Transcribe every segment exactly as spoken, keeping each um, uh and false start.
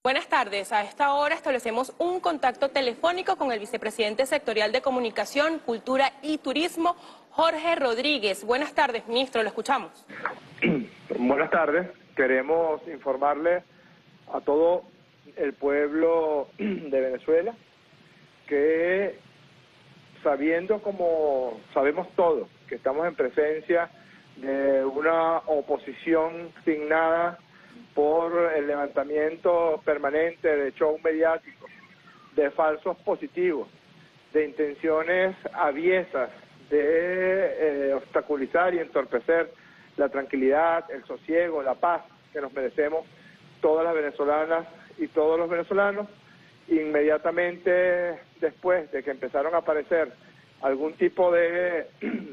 Buenas tardes. A esta hora establecemos un contacto telefónico con el vicepresidente sectorial de Comunicación, Cultura y Turismo, Jorge Rodríguez. Buenas tardes, ministro, lo escuchamos. Buenas tardes. Queremos informarle a todo el pueblo de Venezuela que, sabiendo como sabemos todos, que estamos en presencia de una oposición signada por el levantamiento permanente de show mediático, de falsos positivos, de intenciones aviesas de eh, obstaculizar y entorpecer la tranquilidad, el sosiego, la paz que nos merecemos todas las venezolanas y todos los venezolanos. Inmediatamente después de que empezaron a aparecer algún tipo de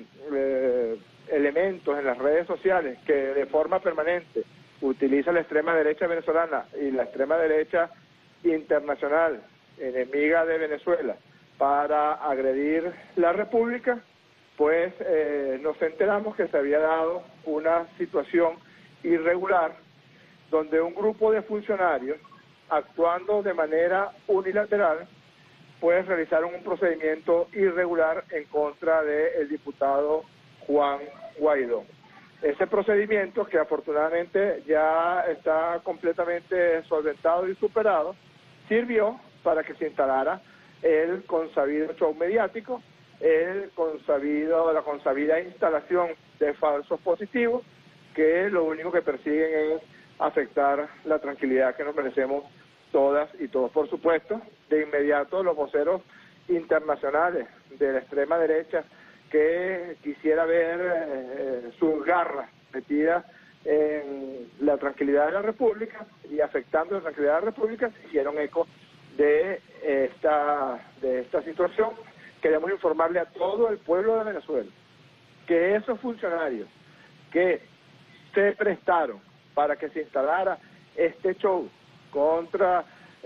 eh, elementos en las redes sociales que de forma permanente utiliza la extrema derecha venezolana y la extrema derecha internacional, enemiga de Venezuela, para agredir la República, pues eh, nos enteramos que se había dado una situación irregular donde un grupo de funcionarios, actuando de manera unilateral, pues realizaron un procedimiento irregular en contra del diputado Juan Guaidó. Ese procedimiento, que afortunadamente ya está completamente solventado y superado, sirvió para que se instalara el consabido show mediático, el consabido, la consabida instalación de falsos positivos, que lo único que persiguen es afectar la tranquilidad que nos merecemos todas y todos. Por supuesto, de inmediato los voceros internacionales de la extrema derecha, que quisiera ver eh, sus garras metidas en la tranquilidad de la República y afectando la tranquilidad de la República, hicieron eco de esta, de esta situación. Queremos informarle a todo el pueblo de Venezuela que esos funcionarios que se prestaron para que se instalara este show contra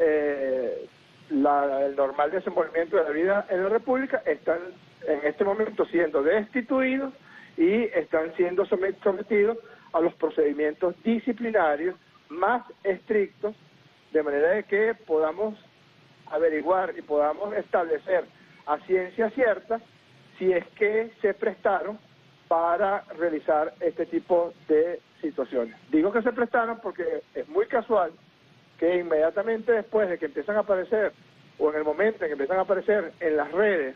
eh, la, el normal desenvolvimiento de la vida en la República están en este momento siendo destituidos y están siendo sometidos a los procedimientos disciplinarios más estrictos, de manera de que podamos averiguar y podamos establecer a ciencia cierta si es que se prestaron para realizar este tipo de situaciones. Digo que se prestaron porque es muy casual que inmediatamente después de que empiezan a aparecer, o en el momento en que empiezan a aparecer en las redes,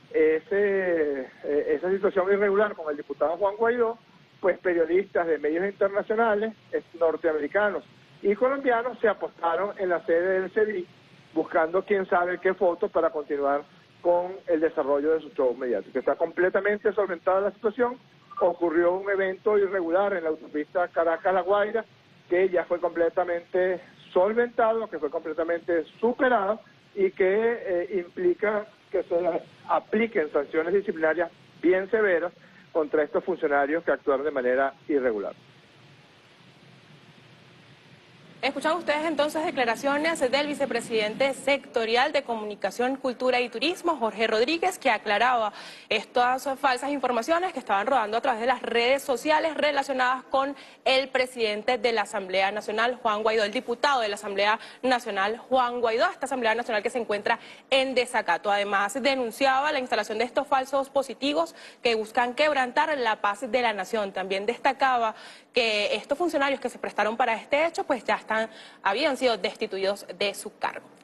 ese, eh, esa situación irregular con el diputado Juan Guaidó, pues periodistas de medios internacionales, norteamericanos y colombianos se apostaron en la sede del C E D I buscando quién sabe qué fotos para continuar con el desarrollo de su show mediático. Está completamente solventada la situación. Ocurrió un evento irregular en la autopista Caracas-La Guaira que ya fue completamente solventado, que fue completamente superado y que eh, implica que se apliquen sanciones disciplinarias bien severas contra estos funcionarios que actuaron de manera irregular. Escuchan ustedes entonces declaraciones del vicepresidente sectorial de Comunicación, Cultura y Turismo, Jorge Rodríguez, que aclaraba estas falsas informaciones que estaban rodando a través de las redes sociales relacionadas con el presidente de la Asamblea Nacional, Juan Guaidó, el diputado de la Asamblea Nacional, Juan Guaidó, esta Asamblea Nacional que se encuentra en desacato. Además, denunciaba la instalación de estos falsos positivos que buscan quebrantar la paz de la nación. También destacaba que estos funcionarios que se prestaron para este hecho, pues ya están, habían sido destituidos de su cargo.